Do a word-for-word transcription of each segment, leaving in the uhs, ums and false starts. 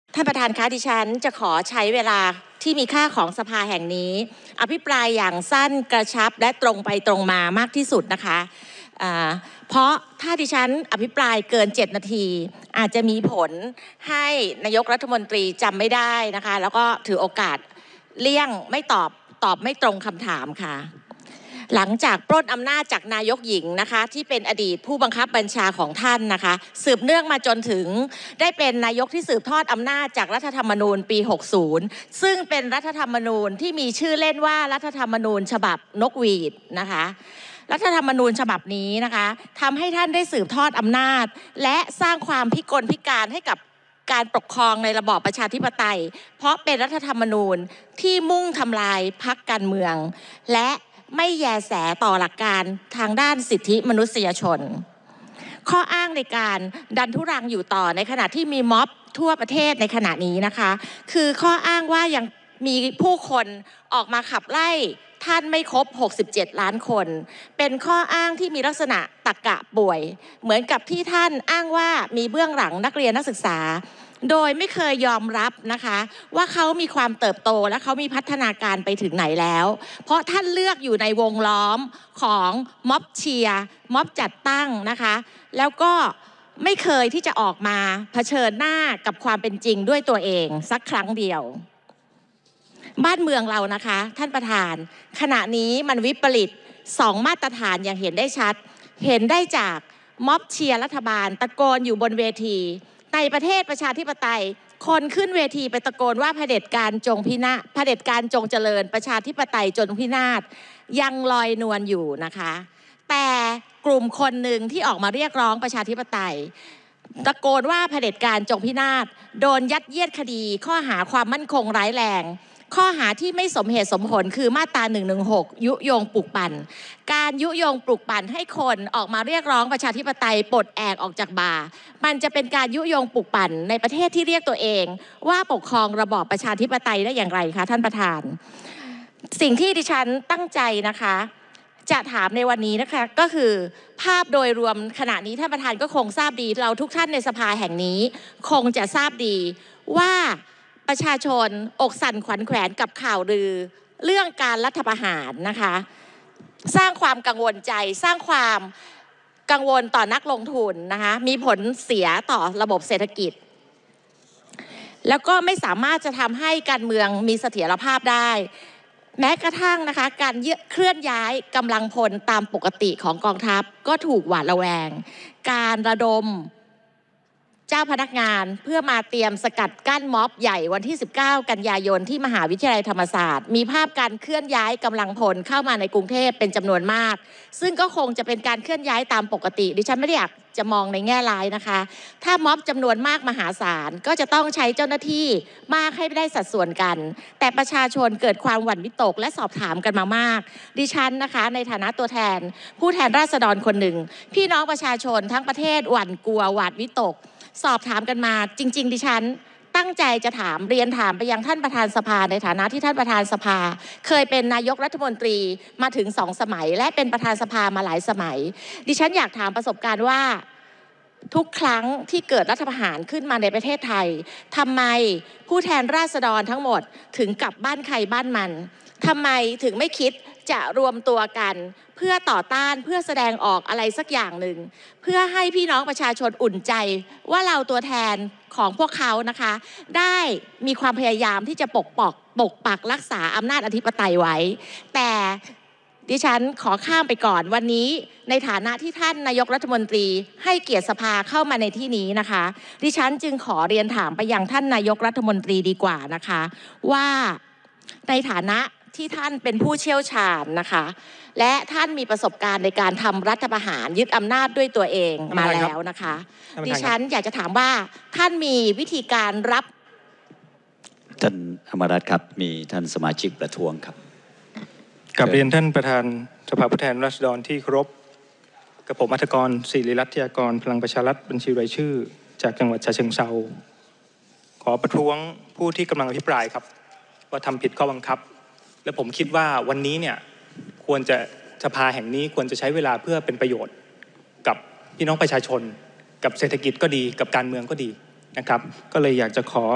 ท่านประธานคะดิฉันจะขอใช้เวลาที่มีค่าของสภาแห่งนี้อภิปรายอย่างสั้นกระชับและตรงไปตรงมามากที่สุดนะคะเพราะถ้าดิฉันอภิปรายเกินเจ็ดนาทีอาจจะมีผลให้นายกรัฐมนตรีจำไม่ได้นะคะแล้วก็ถือโอกาสเลี่ยงไม่ตอบตอบไม่ตรงคำถามค่ะหลังจากปล้นอำนาจจากนายกหญิงนะคะที่เป็นอดีตผู้บังคับบัญชาของท่านนะคะสืบเนื่องมาจนถึงได้เป็นนายกที่สืบทอดอำนาจจากรัฐธรรมนูญปีหกสิบซึ่งเป็นรัฐธรรมนูญที่มีชื่อเล่นว่ารัฐธรรมนูญฉบับนกหวีดนะคะรัฐธรรมนูญฉบับนี้นะคะทำให้ท่านได้สืบทอดอำนาจและสร้างความพิกลพิการให้กับการปกครองในระบอบประชาธิปไตยเพราะเป็นรัฐธรรมนูญที่มุ่งทำลายพรรคการเมืองและไม่แยแสต่อหลักการทางด้านสิทธิมนุษยชนข้ออ้างในการดันทุรังอยู่ต่อในขณะที่มีม็อบทั่วประเทศในขณะนี้นะคะคือข้ออ้างว่ายังมีผู้คนออกมาขับไล่ท่านไม่ครบหกสิบเจ็ดล้านคนเป็นข้ออ้างที่มีลักษณะตรรกะป่วยเหมือนกับที่ท่านอ้างว่ามีเบื้องหลังนักเรียนนักศึกษาโดยไม่เคยยอมรับนะคะว่าเขามีความเติบโตและเขามีพัฒนาการไปถึงไหนแล้วเพราะท่านเลือกอยู่ในวงล้อมของม็อบเชียร์ม็อบจัดตั้งนะคะแล้วก็ไม่เคยที่จะออกมาเผชิญหน้ากับความเป็นจริงด้วยตัวเองสักครั้งเดียวบ้านเมืองเรานะคะท่านประธานขณะนี้มันวิปริตสองมาตรฐานอย่างเห็นได้ชัดเห็นได้จากม็อบเชียร์รัฐบาลตะโกนอยู่บนเวทีในประเทศประชาธิปไตยคนขึ้นเวทีไปตะโกนว่าเผด็จการจงพินาศเผด็จการจงเจริญประชาธิปไตยจงพินาศยังลอยนวลอยู่นะคะแต่กลุ่มคนหนึ่งที่ออกมาเรียกร้องประชาธิปไตยตะโกนว่าเผด็จการจงพินาศโดนยัดเยียดคดีข้อหาความมั่นคงร้ายแรงข้อหาที่ไม่สมเหตุสมผลคือมาตราหนึ่งหนึ่งหกยุยงปลุกปั่นการยุยงปลุกปั่นให้คนออกมาเรียกร้องประชาธิปไตยปลดแอกออกจากบาร์มันจะเป็นการยุยงปลุกปั่นในประเทศที่เรียกตัวเองว่าปกครองระบอบประชาธิปไตยได้อย่างไรคะท่านประธานสิ่งที่ดิฉันตั้งใจนะคะจะถามในวันนี้นะคะก็คือภาพโดยรวมขณะนี้ท่านประธานก็คงทราบดีเราทุกท่านในสภาแห่งนี้คงจะทราบดีว่าประชาชนอกสั่นขวัญแขวนกับข่าวลือเรื่องการรัฐประหารนะคะสร้างความกังวลใจสร้างความกังวลต่อนักลงทุนนะคะมีผลเสียต่อระบบเศรษฐกิจแล้วก็ไม่สามารถจะทำให้การเมืองมีเสถียรภาพได้แม้กระทั่งนะคะการเคลื่อนย้ายกำลังพลตามปกติของกองทัพก็ถูกหวาดระแวงการระดมเจ้าพนักงานเพื่อมาเตรียมสกัดกั้นม็อบใหญ่วันที่สิบเก้ากันยายนที่มหาวิทยาลัยธรรมศาสตร์มีภาพการเคลื่อนย้ายกำลังพลเข้ามาในกรุงเทพเป็นจำนวนมากซึ่งก็คงจะเป็นการเคลื่อนย้ายตามปกติดิฉันไม่ได้อยากจะมองในแง่ร้ายนะคะถ้าม็อบจำนวนมากมหาศาลก็จะต้องใช้เจ้าหน้าที่มากให้ได้สัดส่วนกันแต่ประชาชนเกิดความหวั่นวิตกและสอบถามกันมามากดิฉันนะคะในฐานะตัวแทนผู้แทนราษฎรคนหนึ่งพี่น้องประชาชนทั้งประเทศหวั่นกลัวหวาดวิตกสอบถามกันมาจริงๆดิฉันตั้งใจจะถามเรียนถามไปยังท่านประธานสภาในฐานะที่ท่านประธานสภาเคยเป็นนายกรัฐมนตรีมาถึงสองสมัยและเป็นประธานสภามาหลายสมัยดิฉันอยากถามประสบการณ์ว่าทุกครั้งที่เกิดรัฐประหารขึ้นมาในประเทศไทยทำไมผู้แทนราษฎรทั้งหมดถึงกลับบ้านใครบ้านมันทำไมถึงไม่คิดจะรวมตัวกันเพื่อต่อต้านเพื่อแสดงออกอะไรสักอย่างหนึ่งเพื่อให้พี่น้องประชาชนอุ่นใจว่าเราตัวแทนของพวกเขานะคะได้มีความพยายามที่จะปกปกปกปักรักษาอำนาจอธิปไตยไว้แต่ดิฉันขอข้ามไปก่อนวันนี้ในฐานะที่ท่านนายกรัฐมนตรีให้เกียรติสภาเข้ามาในที่นี้นะคะดิฉันจึงขอเรียนถามไปยังท่านนายกรัฐมนตรีดีกว่านะคะว่าในฐานะที่ท่านเป็นผู้เชี่ยวชาญนะคะและท่านมีประสบการณ์ในการทำรัฐประหารยึดอำนาจด้วยตัวเองมาแล้วนะคะดิฉันอยากจะถามว่าท่านมีวิธีการรับท่านอมรรัตน์ครับมีท่านสมาชิกประท้วงครับกลับเรียนท่านประธานสภาผู้แทนราษฎรที่เคารพกับผมอัธกรศิริรัตยากรพลังประชารัฐบัญชีรายชื่อจากจังหวัดฉะเชิงเทราขอประท้วงผู้ที่กำลังอภิปรายครับว่าทำผิดข้อบังคับและผมคิดว่าวันนี้เนี่ยควรจะสภาแห่งนี้ควรจะใช้เวลาเพื่อเป็นประโยชน์กับพี่น้องประชาชนกับเศรษฐกิจก็ดีกับการเมืองก็ดีนะครับก็เลยอยากจะขอ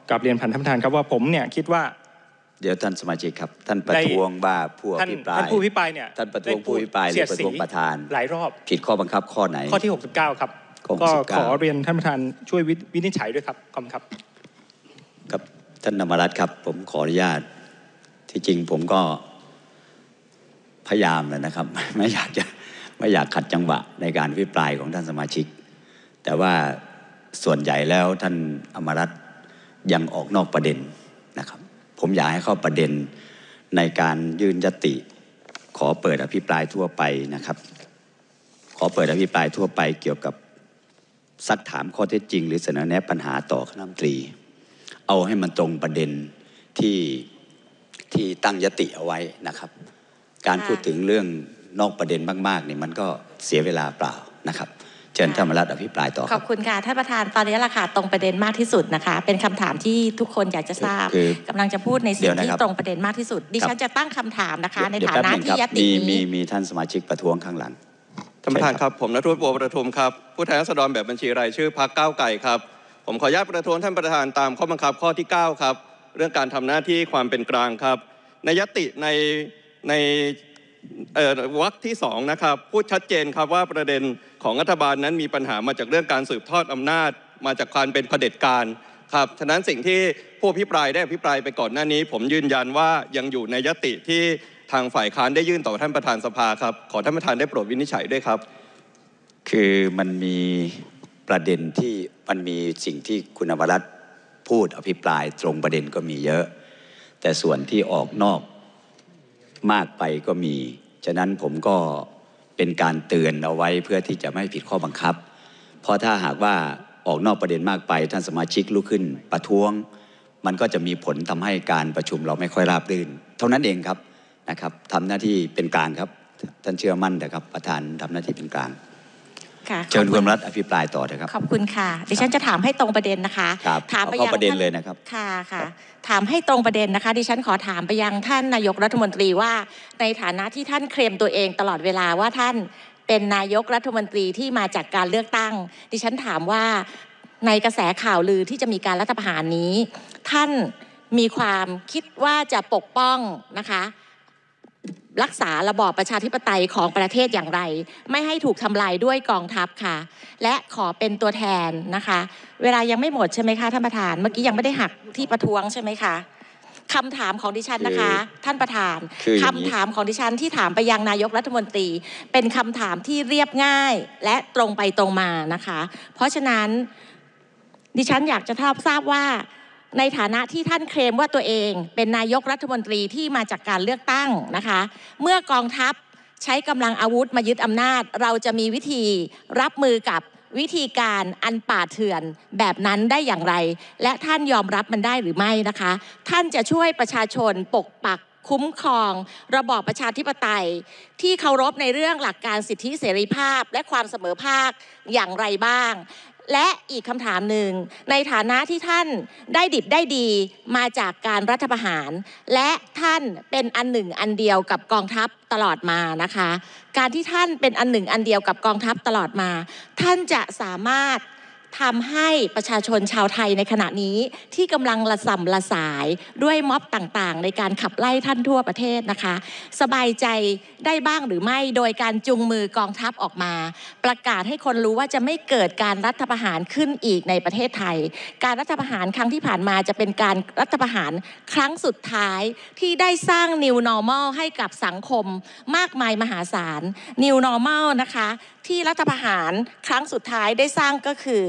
กราบเรียนผ่านท่านประธานครับว่าผมเนี่ยคิดว่าเดี๋ยวท่านสมาชิกครับท่านประท้วงว่าผู้อภิปรายท่านผู้อภิปรายเนี่ยท่านประท้วงผู้อภิปรายหรือประท้วงประธานหลายรอบผิดข้อบังคับข้อไหนข้อที่หกสิบเก้าครับก็ขอเรียนท่านประธานช่วยวินิจฉัยด้วยครับขอบคุณครับครับท่านธรรมรัตน์ครับผมขออนุญาตที่จริงผมก็พยายามแล้วนะครับไม่อยากจะไม่อยากขัดจังหวะในการอภิปรายของท่านสมาชิกแต่ว่าส่วนใหญ่แล้วท่านอมรรัตน์ยังออกนอกประเด็นนะครับผมอยากให้เข้าประเด็นในการยื่นยติขอเปิดอภิปรายทั่วไปนะครับขอเปิดอภิปรายทั่วไปเกี่ยวกับซักถามข้อเท็จจริงหรือเสนอแนะปัญหาต่อคณะรัฐมนตรีเอาให้มันตรงประเด็นที่ที่ตั้งยติเอาไว้นะครับการพูดถึงเรื่องนอกประเด็นมากๆนี่มันก็เสียเวลาเปล่านะครับเชิญท่านอมรรัตน์อภิปรายต่อขอบคุณค่ะท่านประธานตอนนี้ราคาตรงประเด็นมากที่สุดนะคะเป็นคำถามที่ทุกคนอยากจะทราบกำลังจะพูดในสิ่งที่ตรงประเด็นมากที่สุดดิฉันจะตั้งคำถามนะคะในฐานะที่ยตินี้มีมีท่านสมาชิกประท้วงข้างหลังท่านประธานครับผมณัฐวุฒิ บัวประทุมครับผู้แทนราษฎรแบบบัญชีรายชื่อพรรคก้าวไกลครับผมขออนุญาตประท้วงท่านประธานตามข้อบังคับข้อที่เก้าครับเรื่องการทำหน้าที่ความเป็นกลางครับในยติในในวรรคที่สองนะครับพูดชัดเจนครับว่าประเด็นของรัฐบาลนั้นมีปัญหามาจากเรื่องการสืบทอดอำนาจมาจากการเป็นเผด็จการครับฉะนั้นสิ่งที่ผู้อภิปรายได้อภิปรายไปก่อนหน้านี้ผมยืนยันว่ายังอยู่ในยติที่ทางฝ่ายค้านได้ยื่นต่อท่านประธานสภาครับขอท่านประธานได้โปรดวินิจฉัยด้วยครับคือมันมีประเด็นที่มันมีสิ่งที่คุณอมรรัตน์พูดอภิปรายตรงประเด็นก็มีเยอะแต่ส่วนที่ออกนอกมากไปก็มีฉะนั้นผมก็เป็นการเตือนเอาไว้เพื่อที่จะไม่ผิดข้อบังคับเพราะถ้าหากว่าออกนอกประเด็นมากไปท่านสมาชิกลุกขึ้นประท้วงมันก็จะมีผลทำให้การประชุมเราไม่ค่อยราบรื่นเท่านั้นเองครับนะครับทำหน้าที่เป็นกลางครับท่านเชื่อมั่นนะครับประธานทำหน้าที่เป็นกลางเชิญคุณอมรรัตน์อภิปรายต่อเถอะครับขอบคุณค่ะดิฉันจะถามให้ตรงประเด็นนะคะถามไปยังประเด็นเลยนะครับค่ะค่ะถามให้ตรงประเด็นนะคะดิฉันขอถามไปยังท่านนายกรัฐมนตรีว่าในฐานะที่ท่านเคลมตัวเองตลอดเวลาว่าท่านเป็นนายกรัฐมนตรีที่มาจากการเลือกตั้งดิฉันถามว่าในกระแสข่าวลือที่จะมีการรัฐประหารนี้ท่านมีความคิดว่าจะปกป้องนะคะรักษาระบอบประชาธิปไตยของประเทศอย่างไรไม่ให้ถูกทำลายด้วยกองทัพค่ะและขอเป็นตัวแทนนะคะเวลายังไม่หมดใช่ไหมคะท่านประธานเมื่อกี้ยังไม่ได้หักที่ประท้วงใช่ไหมคะคำถามของดิฉันนะคะท่านประธานคำถามของดิฉันที่ถามไปยังนายกรัฐมนตรีเป็นคำถามที่เรียบง่ายและตรงไปตรงมานะคะเพราะฉะนั้นดิฉันอยากจะทราบว่าในฐานะที่ท่านเคลมว่าตัวเองเป็นนายกรัฐมนตรีที่มาจากการเลือกตั้งนะคะเมื่อกองทัพใช้กำลังอาวุธมายึดอำนาจเราจะมีวิธีรับมือกับวิธีการอันป่าเถื่อนแบบนั้นได้อย่างไรและท่านยอมรับมันได้หรือไม่นะคะท่านจะช่วยประชาชนปกปักคุ้มครองระบอบประชาธิปไตยที่เคารพในเรื่องหลักการสิทธิเสรีภาพและความเสมอภาคอย่างไรบ้างและอีกคำถามหนึ่งในฐานะที่ท่านได้ดิบได้ดีมาจากการรัฐประหารและท่านเป็นอันหนึ่งอันเดียวกับกองทัพตลอดมานะคะการที่ท่านเป็นอันหนึ่งอันเดียวกับกองทัพตลอดมาท่านจะสามารถทำให้ประชาชนชาวไทยในขณะนี้ที่กำลังละส่ำละสายด้วยม็อบต่างๆในการขับไล่ท่านทั่วประเทศนะคะสบายใจได้บ้างหรือไม่โดยการจุงมือกองทัพออกมาประกาศให้คนรู้ว่าจะไม่เกิดการรัฐประหารขึ้นอีกในประเทศไทยการรัฐประหารครั้งที่ผ่านมาจะเป็นการรัฐประหารครั้งสุดท้ายที่ได้สร้าง New Normal ให้กับสังคมมากมายมหาศาล New Normal นะคะที่รัฐประหารครั้งสุดท้ายได้สร้างก็คือ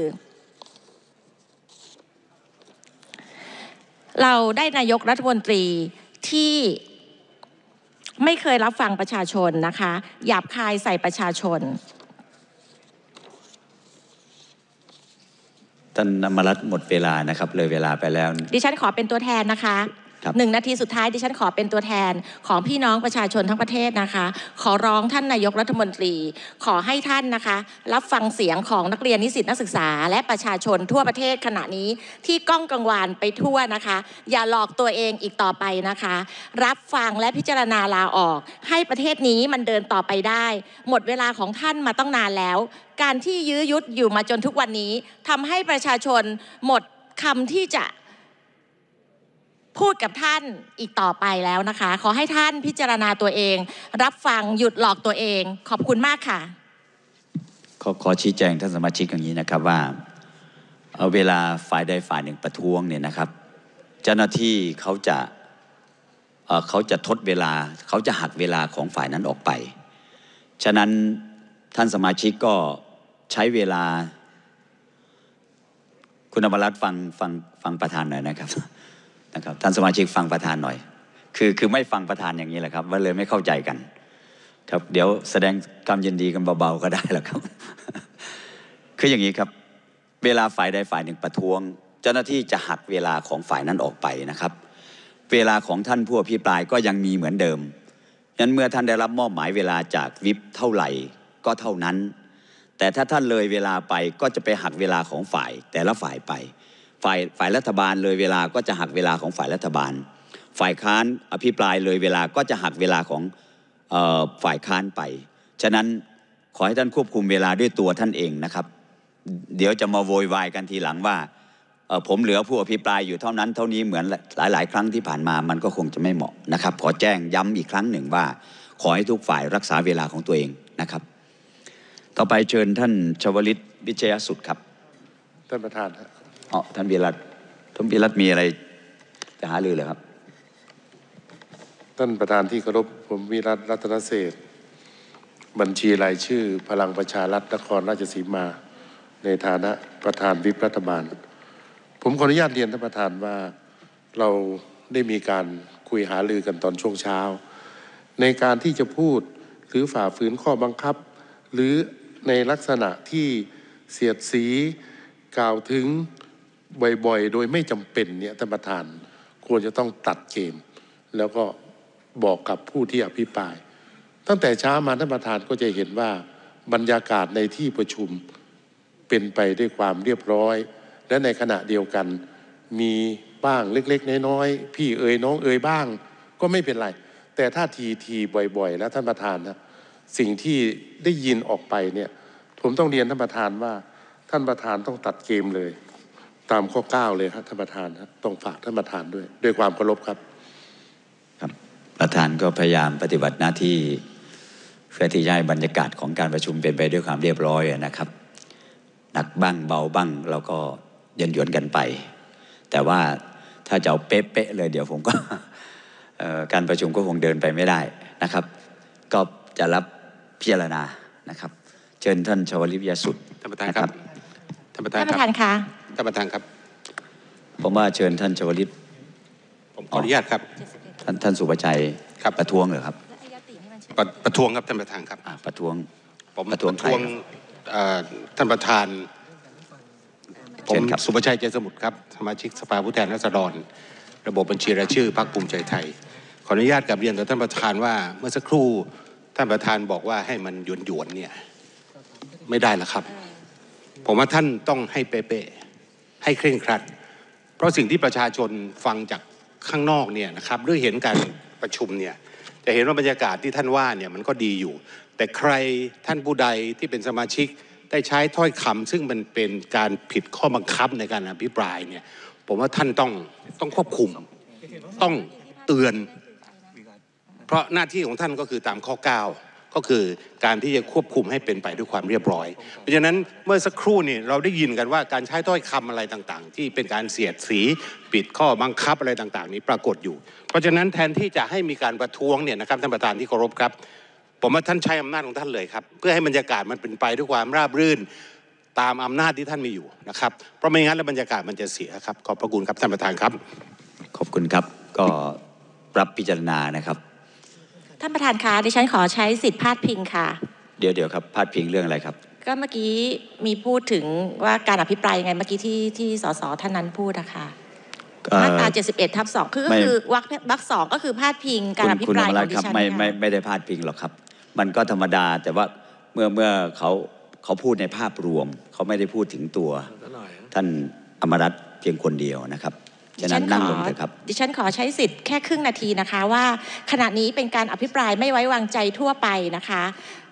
เราได้นายกรัฐมนตรีที่ไม่เคยรับฟังประชาชนนะคะหยาบคายใส่ประชาชนท่านอมรรัตน์หมดเวลานะครับเลยเวลาไปแล้วดิฉันขอเป็นตัวแทนนะคะหนึ่งนาทีสุดท้ายดิฉันขอเป็นตัวแทนของพี่น้องประชาชนทั้งประเทศนะคะขอร้องท่านนายกรัฐมนตรีขอให้ท่านนะคะรับฟังเสียงของนักเรียนนิสิตนักศึกษาและประชาชนทั่วประเทศขณะนี้ที่ก้องกังวานไปทั่วนะคะอย่าหลอกตัวเองอีกต่อไปนะคะรับฟังและพิจารณาลาออกให้ประเทศนี้มันเดินต่อไปได้หมดเวลาของท่านมาต้องนานแล้วการที่ยื้อยุดอยู่มาจนทุกวันนี้ทำให้ประชาชนหมดคำที่จะพูดกับท่านอีกต่อไปแล้วนะคะขอให้ท่านพิจารณาตัวเองรับฟังหยุดหลอกตัวเองขอบคุณมากค่ะขอขอชี้แจงท่านสมาชิกอย่างนี้นะครับว่าเอาเวลาฝ่ายใดฝ่ายหนึ่งประท้วงเนี่ยนะครับเจ้าหน้าที่เขาจะเอ่อเขาจะทดเวลาเขาจะหักเวลาของฝ่ายนั้นออกไปฉะนั้นท่านสมาชิกก็ใช้เวลาคุณอมรรัตน์ฟังฟังฟังประธานหน่อยนะครับนะครับท่านสมาชิกฟังประธานหน่อยคือคือไม่ฟังประธานอย่างนี้แหละครับว่าเลยไม่เข้าใจกันครับเดี๋ยวแสดงความยินดีกันเบาๆก็ได้แล้วครับ คืออย่างนี้ครับเวลาฝ่ายใดฝ่ายหนึ่งประท้วงเจ้าหน้าที่จะหักเวลาของฝ่ายนั้นออกไปนะครับเวลาของท่านผู้อภิปรายก็ยังมีเหมือนเดิมฉะนั้นเมื่อท่านได้รับมอบหมายเวลาจากวิปเท่าไหร่ก็เท่านั้นแต่ถ้าท่านเลยเวลาไปก็จะไปหักเวลาของฝ่ายแต่ละฝ่ายไปฝ่ายฝ่ายรัฐบาลเลยเวลาก็จะหักเวลาของฝ่ายรัฐบาลฝ่ายค้านอภิปรายเลยเวลาก็จะหักเวลาของเอ่อฝ่ายค้านไปฉะนั้นขอให้ท่านควบคุมเวลาด้วยตัวท่านเองนะครับเดี๋ยวจะมาโวยวายกันทีหลังว่าผมเหลือผู้อภิปรายอยู่เท่านั้นเท่านี้เหมือนหลายๆครั้งที่ผ่านมามันก็คงจะไม่เหมาะนะครับขอแจ้งย้ำอีกครั้งหนึ่งว่าขอให้ทุกฝ่ายรักษาเวลาของตัวเองนะครับต่อไปเชิญท่านชวลิตวิชยสุดครับท่านประธานครับอ๋อท่านวิรัตท่านวิรัตมีอะไรจะหารือเหรอครับท่านประธานที่เคารพผมวิรัตรัตนเศรษฐ์บัญชีรายชื่อพลังประชารัฐนครราชสีมาในฐานะประธานวิปรัฐบาลผมขออนุญาตเรียนท่านประธานว่าเราได้มีการคุยหารือกันตอนช่วงเช้าในการที่จะพูดหรือฝ่าฝืนข้อบังคับหรือในลักษณะที่เสียดสีกล่าวถึงบ่อยๆโดยไม่จำเป็นเนี่ยท่านประธานควรจะต้องตัดเกมแล้วก็บอกกับผู้ที่อภิปรายตั้งแต่เช้ามาท่านประธานก็จะเห็นว่าบรรยากาศในที่ประชุมเป็นไปด้วยความเรียบร้อยและในขณะเดียวกันมีบ้างเล็กๆน้อยๆพี่เอ่ยน้องเอ่ยบ้างก็ไม่เป็นไรแต่ถ้าทีทีบ่อยๆแล้วท่านประธานนะสิ่งที่ได้ยินออกไปเนี่ยผมต้องเรียนท่านประธานว่าท่านประธานต้องตัดเกมเลยตามข้อเก้าเลยครับท่านประธานครับต้องฝากท่านประธานด้วยด้วยความเคารพครับครับประธานก็พยายามปฏิบัติหน้าที่เพื่อที่จะให้บรรยากาศของการประชุมเป็นไปด้วยความเรียบร้อยนะครับหนักบ้างเบาบ้างเราก็เย็นหยวนกันไปแต่ว่าถ้าจะเอาเป๊ะๆเลยเดี๋ยวผมก็ การประชุมก็คงเดินไปไม่ได้นะครับก็จะรับพิจารณานะครับเชิญท่านชวลิตวิชยสุดท่านประธานครับท่านประธานท่านประธานค่ะท่านประธานครับผมว่าเชิญท่านชวลิตผมขออนุญาตครับท่านท่านสุภชัยครับประท้วงเหรอครับประประท้วงครับท่านประธานครับประท้วงผมประท้วงท่านประธานผมสุภชัยใจสมุทรครับสมาชิกสภาผู้แทนราษฎรระบบบัญชีรายชื่อพรรคภูมิใจไทยขออนุญาตกลับเรียนต่อท่านประธานว่าเมื่อสักครู่ท่านประธานบอกว่าให้มันหยวนหยวนเนี่ยไม่ได้ละครับผมว่าท่านต้องให้เป๊ะๆให้เคร่งครัดเพราะสิ่งที่ประชาชนฟังจากข้างนอกเนี่ยนะครับหรือเห็นการประชุมเนี่ยจะเห็นว่าบรรยากาศที่ท่านว่าเนี่ยมันก็ดีอยู่แต่ใครท่านผู้ใดที่เป็นสมาชิกได้ใช้ถ้อยคำซึ่งมันเป็นการผิดข้อบังคับในการอภิปรายเนี่ยผมว่าท่านต้องต้องควบคุมต้องเตือนเพราะหน้าที่ของท่านก็คือตามข้อเก้าก็คือการที่จะควบคุมให้เป็นไปด้วยความเรียบร้อยเพราะฉะนั้นเมื่อสักครู่นี่เราได้ยินกันว่าการใช้ถ้อยคำอะไรต่างๆที่เป็นการเสียดสีปิดข้อบังคับอะไรต่างๆนี้ปรากฏอยู่เพราะฉะนั้นแทนที่จะให้มีการประท้วงเนี่ยนะครับท่านประธานที่เคารพครับผมว่าท่านใช้อำนาจของท่านเลยครับเพื่อให้บรรยากาศมันเป็นไปด้วยความราบรื่นตามอำนาจที่ท่านมีอยู่นะครับเพราะไม่งั้นแล้วบรรยากาศมันจะเสียครับขอบพระคุณครับท่านประธานครับขอบคุณครับก็รับพิจารณานะครับท่านประธานคะดิฉันขอใช้สิทธิพาดพิงค่ะเดี๋ยวเดี๋ยวครับพาดพิงเรื่องอะไรครับก็เมื่อกี้มีพูดถึงว่าการอภิปรายยังไงเมื่อกี้ที่ที่สสท่านนั้นพูดนะคะมาตราเจ็ดสิบเอ็ดทับสองคือก็คือวรรควรรคสองก็คือพาดพิงการอภิปรายของดิฉันไม่ไม่ไม่ได้พาดพิงหรอกครับมันก็ธรรมดาแต่ว่าเมื่อเมื่อเขาเขาพูดในภาพรวมเขาไม่ได้พูดถึงตัวท่านอมรรัตน์เพียงคนเดียวนะครับฉะนั้นนั่งลงเถอะครับดิฉันขอใช้สิทธิ์แค่ครึ่งนาทีนะคะว่าขณะนี้เป็นการอภิปรายไม่ไว้วางใจทั่วไปนะคะ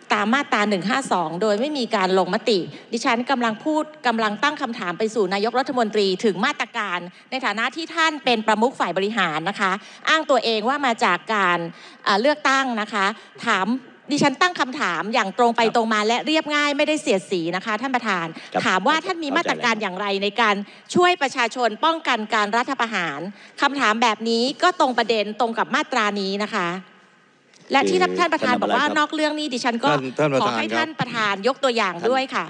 ตามมาตราหนึ่งห้าสองโดยไม่มีการลงมติ ดิฉันกำลังพูดกำลังตั้งคำถามไปสู่นายกรัฐมนตรีถึงมาตรการในฐานะที่ท่านเป็นประมุขฝ่ายบริหารนะคะอ้างตัวเองว่ามาจากการเลือกตั้งนะคะถามดิฉันตั้งคำถามอย่างตรงไปตรงมาและเรียบง่ายไม่ได้เสียดสีนะคะท่านประธานถามว่าท่านมีมาตรการอย่างไรในการช่วยประชาชนป้องกันการรัฐประหารคำถามแบบนี้ก็ตรงประเด็นตรงกับมาตรานี้นะคะและที่ท่านประธานบอกว่านอกเรื่องนี้ดิฉันก็ขอให้ท่านประธานยกตัวอย่างด้วยค่ะ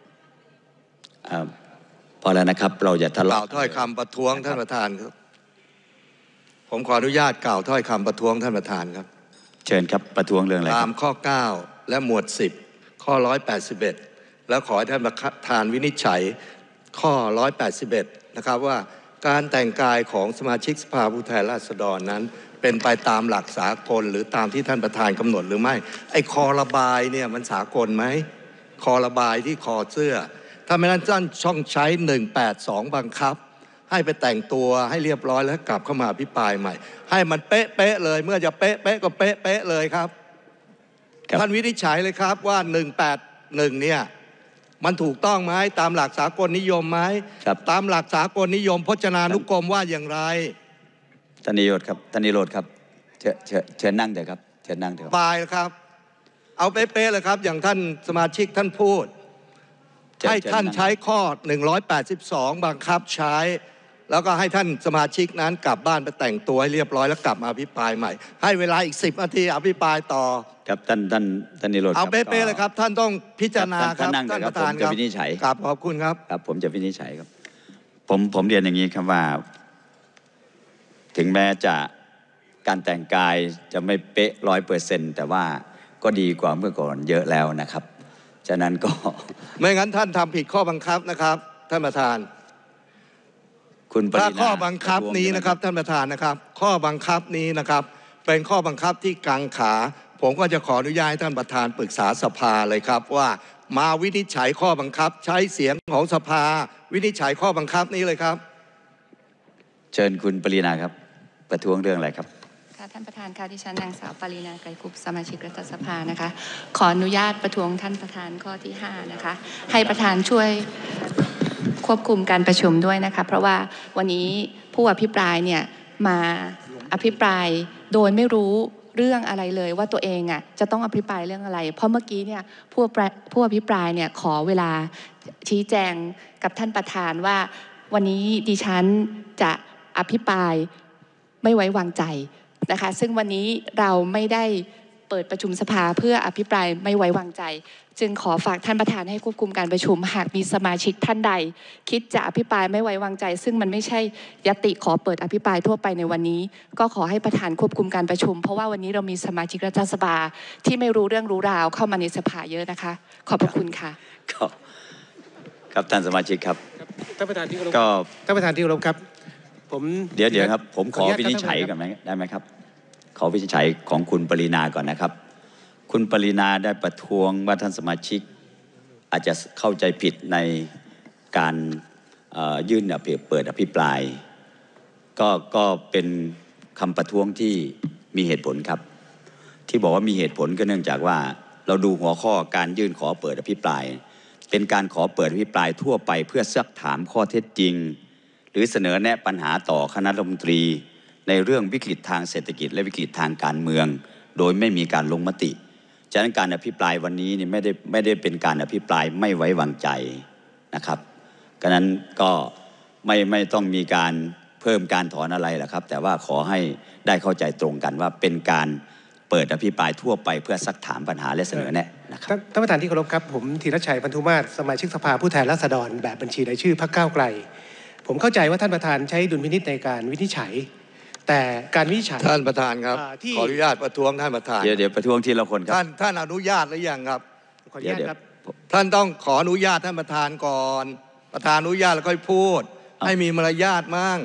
พอแล้วนะครับเราจะทะเลาะกล่าวถ้อยคำประท้วงท่านประธานครับผมขออนุญาตกล่าวถ้อยคำประท้วงท่านประธานครับเชิญครับประท้วงเรื่องอะไรตามข้อเก้าและหมวดสิบข้อหนึ่งร้อยแปดสิบเอ็ดแล้วขอให้ท่านประธานวินิจฉัยข้อหนึ่งร้อยแปดสิบเอ็ดนะครับว่าการแต่งกายของสมาชิกสภาผู้แทนราษฎรนั้นเป็นไปตามหลักสากลหรือตามที่ท่านประธานกำหนดหรือไม่ไอ้คอระบายเนี่ยมันสากลไหมคอระบายที่คอเสื้อถ้าไม่นั้นท่านช่องใช้หนึ่งแปดสองบังคับให้ไปแต่งตัวให้เรียบร้อยแล้วกลับเข้ามาอภิปรายใหม่ให้มันเป๊ะเป๊ะเลยเมื่อจะเป๊ะเป๊ะก็เป๊ะเป๊ะเลยครับท่านวินิจฉัยเลยครับว่าหนึ่งแปดหนึ่งเนี่ยมันถูกต้องไหมตามหลักสากลนิยมไหมตามหลักสากลนิยมพจนานุกรมว่าอย่างไรท่านนิโรธครับท่านนิโรธครับเชิญเชิญเชิญนั่งเถอะครับเชิญนั่งเถอะบายครับเอาเป๊ะๆเลยครับอย่างท่านสมาชิกท่านพูดให้ท่านใช้ข้อหนึ่งร้อยแปดสิบสองบังคับใช้แล้วก็ให้ท่านสมาชิกนั้นกลับบ้านไปแต่งตัวให้เรียบร้อยแล้วกลับมาอภิปรายใหม่ให้เวลาอีกสิบนาทีอภิปรายต่อครับท่านท่านท่านนิโรธเอาเป๊ะๆเลยครับท่านต้องพิจารณาครับท่านประธานครับผมจะวินิจฉัยครับขอบคุณครับครับผมจะวินิจฉัยครับผมผมเรียนอย่างนี้ครับว่าถึงแม้จะการแต่งกายจะไม่เป๊ะร้อยเปอร์เซ็นต์แต่ว่าก็ดีกว่าเมื่อก่อนเยอะแล้วนะครับฉะนั้นก็ไม่งั้นท่านทำผิดข้อบังคับนะครับท่านประธานคุณถ้าข้อบังคับนี้นะครับท่านประธานนะครับข้อบังคับนี้นะครับเป็นข้อบังคับที่กังขาผมก็จะขออนุญาตให้ท่านประธานปรึกษาสภาเลยครับว่ามาวินิจฉัยข้อบังคับใช้เสียงของสภาวินิจฉัยข้อบังคับนี้เลยครับเชิญคุณปรีนาครับประท้วงเรื่องอะไรครับค่ะท่านประธานค่ะดิฉันนางสาวปรีนาไกรคุปสมาชิกรัฐสภานะคะขออนุญาตประท้วงท่านประธานข้อที่ห้านะคะให้ประธานช่วยควบคุมการประชุมด้วยนะคะเพราะว่าวันนี้ผู้อภิปรายเนี่ยมาอภิปรายโดยไม่รู้เรื่องอะไรเลยว่าตัวเองอ่ะจะต้องอภิปรายเรื่องอะไรเพราะเมื่อกี้เนี่ยผู้ผู้อภิปรายเนี่ยขอเวลาชี้แจงกับท่านประธานว่าวันนี้ดิฉันจะอภิปรายไม่ไว้วางใจนะคะซึ่งวันนี้เราไม่ได้เปิดประชุมสภาเพื่ออภิปรายไม่ไว้วางใจจึงขอฝากท่านประธานให้ควบคุมการประชุมหากมีสมาชิกท่านใดคิดจะอภิปรายไม่ไว้วางใจซึ่งมันไม่ใช่ยติขอเปิดอภิปรายทั่วไปในวันนี้ก็ขอให้ประธานควบคุมการประชุมเพราะว่าวันนี้เรามีสมาชิกรัฐสภาที่ไม่รู้เรื่องรู้ราวเข้ามาในสภาเยอะนะคะขอบพระคุณค่ะครับท่านสมาชิกครับท่านประธานที่เคารพก็ท่านประธานที่เคารพครับผมเดี๋ยวเดี๋ยวครับผมขอวินิจฉัยกันไหมได้ไหมครับขอวินิจฉัยของคุณปรีนาก่อนนะครับคุณปรีนาได้ประท้วงว่าท่านสมาชิกอาจจะเข้าใจผิดในการยื่นเปิดอภิปรายก็ก็เป็นคำประท้วงที่มีเหตุผลครับที่บอกว่ามีเหตุผลก็เนื่องจากว่าเราดูหัวข้อการยื่นขอเปิดอภิปรายเป็นการขอเปิดอภิปรายทั่วไปเพื่อซักถามข้อเท็จจริงหรือเสนอแนะปัญหาต่อคณะรัฐมนตรีในเรื่องวิกฤตทางเศรษฐกิจและวิกฤตทางการเมืองโดยไม่มีการลงมติฉะนั้นการอภิปรายวันนี้นี่ไม่ได้ไม่ได้เป็นการอภิปรายไม่ไว้วางใจนะครับฉะนั้นก็ไม่ไม่ต้องมีการเพิ่มการถอนอะไรหรอกครับแต่ว่าขอให้ได้เข้าใจตรงกันว่าเป็นการเปิดอภิปรายทั่วไปเพื่อซักถามปัญหาและเสนอแนะนะครับท่านประธานที่เคารพครับผมธีรชัยพันธุมาศสมาชิกสภาผู้แทนราษฎรแบบบัญชีรายชื่อพรรคก้าวไกลผมเข้าใจว่าท่านประธานใช้ดุลพินิจในการวินิจฉัยแต่การวินิจฉัยท่านประธานครับขออนุญาตประท้วงท่านประธานเดี๋ยวเดี๋ยวประท้วงทีละคนครับท่านท่านอนุญาตหรือยังครับขออนุญาตครับท่านต้องขออนุญาตท่านประธานก่อนประธานอนุญาตแล้วค่อยพูดให้มีมารยาทมั่ง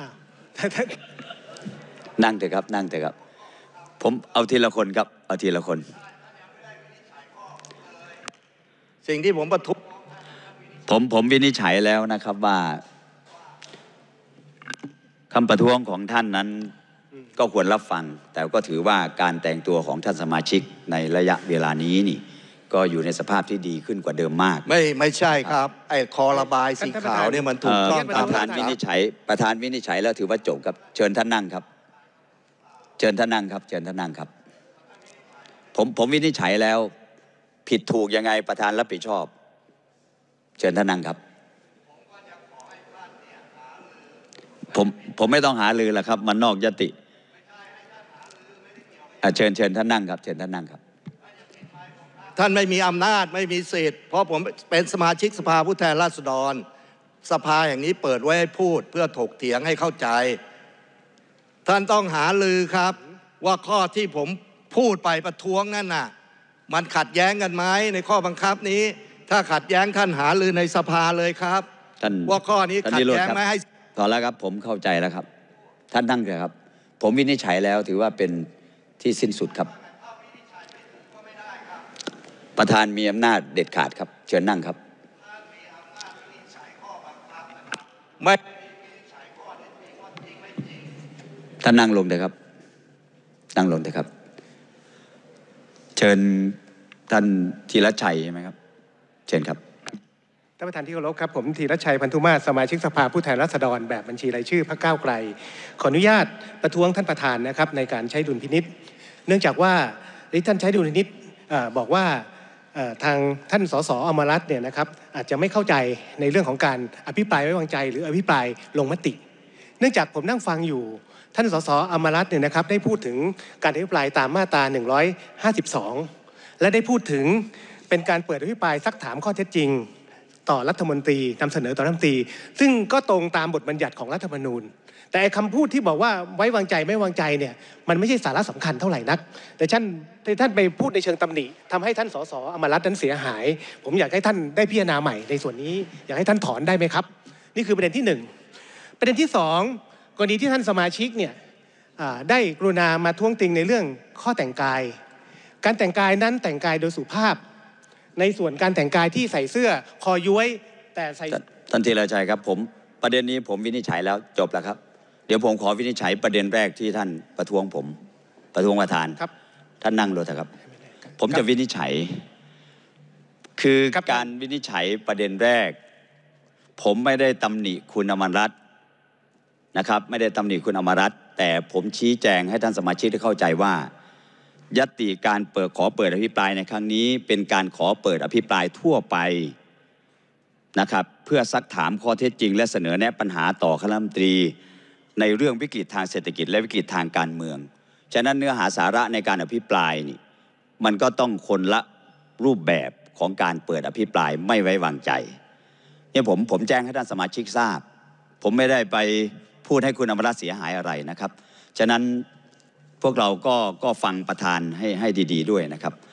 นั่งเถอะครับนั่งเถอะครับผมเอาทีละคนครับเอาทีละคนสิ่งที่ผมประท้วงผมผมวินิจฉัยแล้วนะครับว่าคำประท้วงของท่านนั้นก็ควรรับฟังแต่ก็ถือว่าการแต่งตัวของท่านสมาชิกในระยะเวลานี้นี่ก็อยู่ในสภาพที่ดีขึ้นกว่าเดิมมากไม่ไม่ใช่ครับไอ้คอระบายสีขาวเนี่ยมันถูกต้องปตามระธานวินิจฉัยประธานวินิจฉัยแล้วถือว่าจบครับเชิญท่านนั่งครับเชิญท่านนั่งครับเชิญท่านนั่งครับผมผมวินิจฉัยแล้วผิดถูกยังไงประธานรับผิดชอบเชิญท่านนั่งครับผมผมไม่ต้องหาลือแล้วครับมันนอกยติเชิญเชิญท่านนั่งครับเชิญท่านนั่งครับท่านไม่มีอำนาจไม่มีสิทธิ์เพราะผมเป็นสมาชิกสภาผู้แทนราษฎรสภาอย่างนี้เปิดไว้ให้พูดเพื่อถกเถียงให้เข้าใจท่านต้องหาลือครับว่าข้อที่ผมพูดไปประท้วงนั่นน่ะมันขัดแย้งกันไหมในข้อบังคับนี้ถ้าขัดแย้งท่านหาลือในสภาเลยครับท่านว่าข้อนี้ขัดแย้งไหมให้พอแล้วครับผมเข้าใจแล้วครับท่านนั่งเถอะครับผมวินิจฉัยแล้วถือว่าเป็นที่สิ้นสุดครับประธานมีอำนาจเด็ดขาดครับเชิญนั่งครับไม่ท่านนั่งลงเถอะครับนั่งลงเถอะครับเชิญท่านธีรชัยใช่ไหมครับเชิญครับท่านประธานที่เคารพครับผมธีรชัยพันธุมาศสมาชิกสภาผู้แทนราษฎรแบบบัญชีรายชื่อพรรคก้าวไกลขออนุญาตประท้วงท่านประธานนะครับในการใช้ดุลพินิจเนื่องจากว่าท่านใช้ดุลพินิจบอกว่าทางท่านสสอมรรัตน์เนี่ยนะครับอาจจะไม่เข้าใจในเรื่องของการอภิปรายไว้วางใจหรืออภิปรายลงมติเนื่องจากผมนั่งฟังอยู่ท่านสสอมรรัตน์เนี่ยนะครับได้พูดถึงการอภิปรายตามมาตราหนึ่งร้อยห้าสิบสองและได้พูดถึงเป็นการเปิดอภิปรายซักถามข้อเท็จจริงต่อรัฐมนตรีนำเสนอต่อรัฐมนตรีซึ่งก็ตรงตามบทบัญญัติของรัฐธรรมนูญแต่คำพูดที่บอกว่าไว้วางใจไม่วางใจเนี่ยมันไม่ใช่สาระสำคัญเท่าไหร่นักแต่ท่านท่านไปพูดในเชิงตำหนิทำให้ท่านสสอมรรัตน์นั้นเสียหายผมอยากให้ท่านได้พิจารณาใหม่ในส่วนนี้อยากให้ท่านถอนได้ไหมครับนี่คือประเด็นที่หนึ่งประเด็นที่สองกรณีที่ท่านสมาชิกเนี่ยได้กรุณามาท้วงติงในเรื่องข้อแต่งกายการแต่งกายนั้นแต่งกายโดยสุภาพในส่วนการแต่งกายที่ใส่เสื้อคอย้วยแต่ใส่ท่านธีรชัยครับผมประเด็นนี้ผมวินิจฉัยแล้วจบแล้วครับเดี๋ยวผมขอวินิจฉัยประเด็นแรกที่ท่านประท้วงผมประท้วงประธานครับท่านนั่งลงเถอะครับผมจะวินิจฉัยคือการวินิจฉัยประเด็นแรกผมไม่ได้ตำหนิคุณอมรรัตน์นะครับไม่ได้ตำหนิคุณอมรรัตน์แต่ผมชี้แจงให้ท่านสมาชิกได้เข้าใจว่าญัตติการเปิดขอเปิดอภิปรายในครั้งนี้เป็นการขอเปิดอภิปรายทั่วไปนะครับเพื่อซักถามข้อเท็จจริงและเสนอแนะปัญหาต่อคณะรัฐมนตรีในเรื่องวิกฤตทางเศรษฐกิจและวิกฤตทางการเมืองฉะนั้นเนื้อหาสาระในการอภิปรายนี่มันก็ต้องคนละรูปแบบของการเปิดอภิปรายไม่ไว้วางใจเนี่ยผมผมแจ้งให้ท่านสมาชิกทราบผมไม่ได้ไปพูดให้คุณอมรรัตน์เสียหายอะไรนะครับฉะนั้นพวกเราก็ก็ฟังประธานให้ให้ดีๆด้วยนะครับ